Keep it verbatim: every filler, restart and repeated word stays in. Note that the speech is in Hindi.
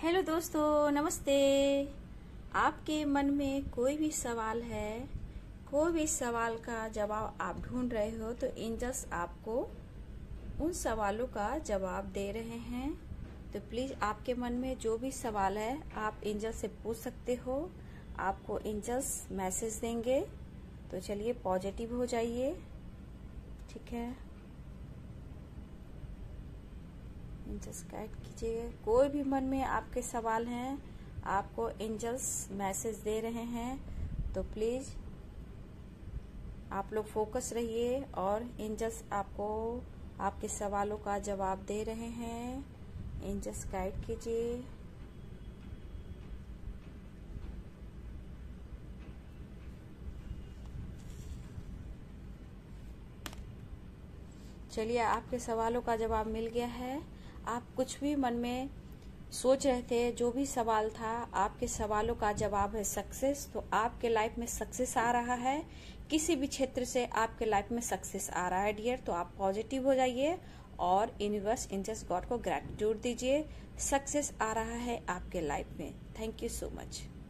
हेलो दोस्तों, नमस्ते। आपके मन में कोई भी सवाल है, कोई भी सवाल का जवाब आप ढूंढ रहे हो तो एंजल्स आपको उन सवालों का जवाब दे रहे हैं। तो प्लीज आपके मन में जो भी सवाल है आप एंजल से पूछ सकते हो। आपको एंजल्स मैसेज देंगे। तो चलिए पॉजिटिव हो जाइए, ठीक है। एंजल्स गाइड कीजिए। कोई भी मन में आपके सवाल हैं, आपको एंजल्स मैसेज दे रहे हैं, तो प्लीज आप लोग फोकस रहिए और एंजल्स आपको आपके सवालों का जवाब दे रहे हैं। एंजल्स गाइड कीजिए। चलिए, आपके सवालों का जवाब मिल गया है। आप कुछ भी मन में सोच रहे थे, जो भी सवाल था, आपके सवालों का जवाब है सक्सेस। तो आपके लाइफ में सक्सेस आ रहा है। किसी भी क्षेत्र से आपके लाइफ में सक्सेस आ रहा है डियर। तो आप पॉजिटिव हो जाइए और यूनिवर्स एंजल्स गॉड को ग्रैटिट्यूड दीजिए। सक्सेस आ रहा है आपके लाइफ में। Thank you so much.